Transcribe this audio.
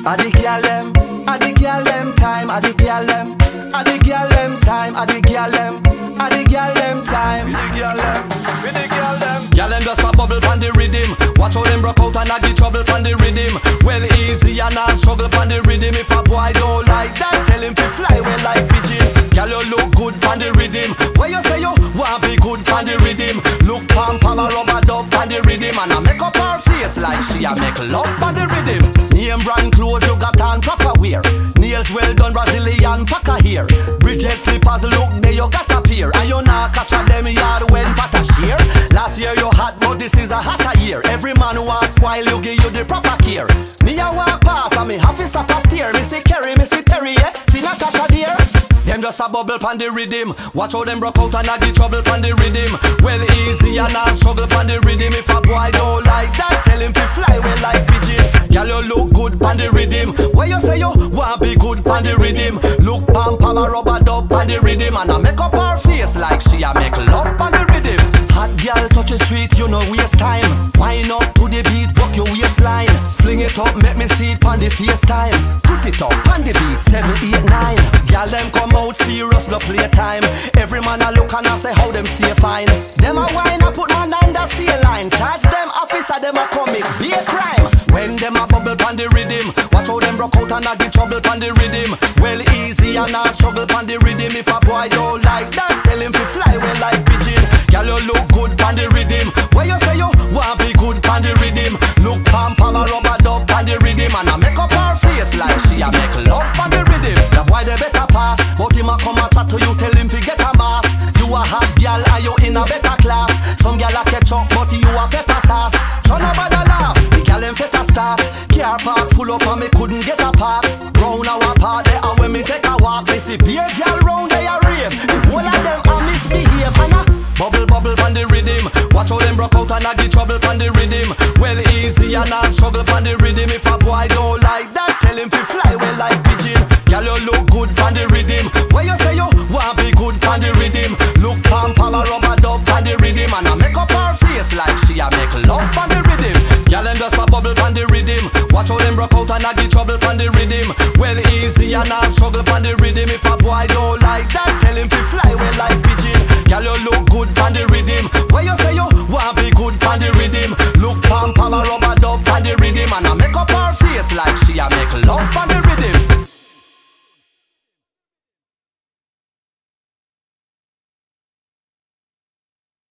I the girl them time, I the girl them, I the girl them time, I the girl them, I the girl them time. With the girl them, girl them just a bubble pon the rhythm. Watch how them broke out and I get trouble pon the rhythm. Well easy and I struggle pon the rhythm. If a boy don't like that, tell him to fly well like pigeon. Girl you look good pon the rhythm. When you say you want be good pon the rhythm, look pam pam a rubber dub pon the rhythm. And I make up her face like she a make love pon the rhythm. Name brand clothes you got on proper wear. Nails well done Brazilian packer here. Bridges slippers look there you got a pair. And you not catch a them yard when pata shear. Last year you had but this is a hotter year. Every man who wants spoil you give you the proper care. Me a walk past and me have to stop a steer. Me see Kerry, me see Terry, yeah. See Natasha dear. Them just a bubble pon the rhythm. Watch how them broke out and I get trouble pon the rhythm. Well easy and I struggle pon the rhythm. If a boy don't like that, tell him to fly well like pigeon. Girl you look good pon the rhythm. When you say you want be good pon the rhythm, look pam pam a rubber dub pon the rhythm. And I make up her face like she a make love pon the rhythm. Hot girl touch the street, you know waste time. Wind up to the beat, buck your waistline. Fling it up, make me see it pon the FaceTime. Put it up pon the beat, 7, 8, 9. Girl them come out serious, no playtime. Every man a look and I say how them stay fine. Them a wine, I put man under sea line. Charge them officer, them a comic, be a crime. When them a bubble pon the rhythm, watch how them broke out and I get trouble pon the rhythm. Well easy and I struggle pon the rhythm. If a boy don't like that, tell him to fly well like pigeon. Girl you look good pon the rhythm. When you say you want be good pon the rhythm, look pam pam a rubber dub pon the rhythm. And I make up her face like she a make love pon the rhythm. The boy they better pass, but him a come and chat to you, tell him to get a mask. You a hot girl and you in a better class. Some girl a catch up, but you a pepper sauce. Show no bother laugh, the girl them fit a start. Car park full up and me couldn't get a park. Round our part there and when me take a walk, me see beer girl round there a rave. The whole of them a misbehave and a bubble bubble pon the rhythm. Watch how them broke out and I get trouble pon the rhythm. Well easy and I struggle pon the rhythm. If a boy don't like that, tell him to fly well like pigeon. Girl you look good pon the rhythm. When you say you want be good pon the rhythm, look pam pam a rubber dub pon the rhythm. And I make up her face like she a make love pon the rhythm. Girl them just a bubble pon the rhythm. Watch how them broke out and I get trouble pon the rhythm. Well easy and I struggle pon the rhythm. If a boy don't like that,